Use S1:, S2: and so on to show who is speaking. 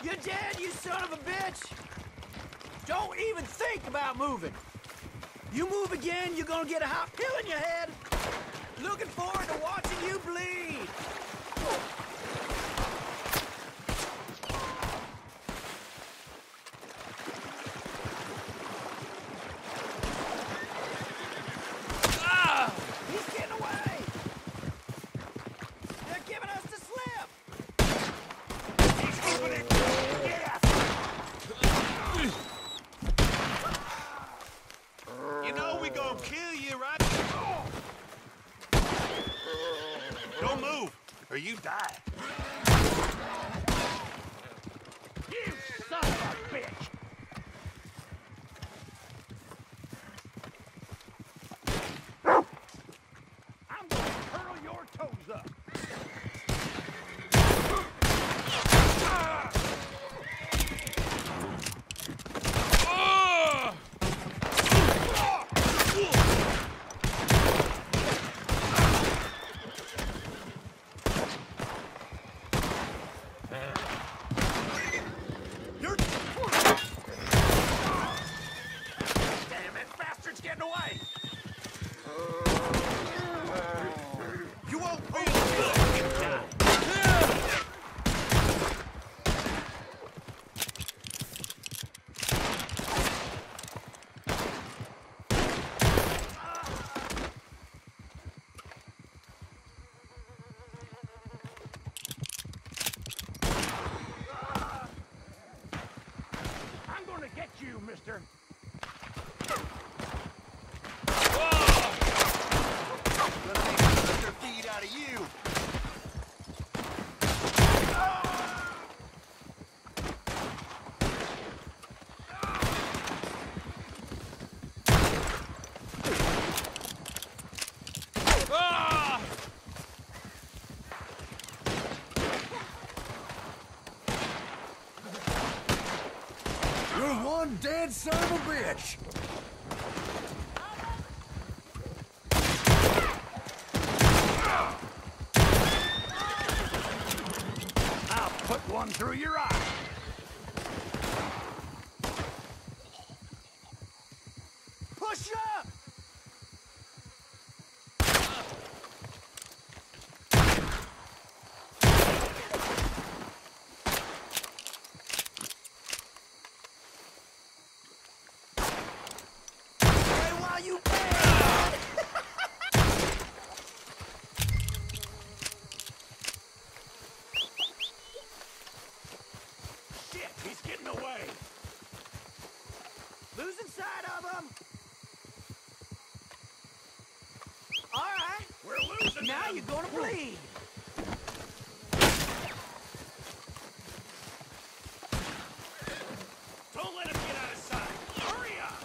S1: You're dead, you son of a bitch! Don't even think about moving. You move again, you're gonna get a hot pill in your head. Looking forward to watching you bleed. Ah! He's getting away! They're giving us the slip! He's moving it! Yeah!
S2: You know we gonna kill you, right? Don't move, or you die.
S1: You son of a bitch! I'm gonna curl your toes up! Damn it, bastard's getting away!
S2: You won't feel good.
S1: I'm gonna get you, mister!
S2: Let me get their feed out of you.
S3: You're one dead son of a bitch!
S1: I'll put one through your eye! Push up! Hey, while you Shit, he's getting away! Losing sight of him! Alright,
S2: We're losing
S1: now
S2: them.
S1: you're gonna bleed!
S2: Don't let him get out of sight. Hurry up.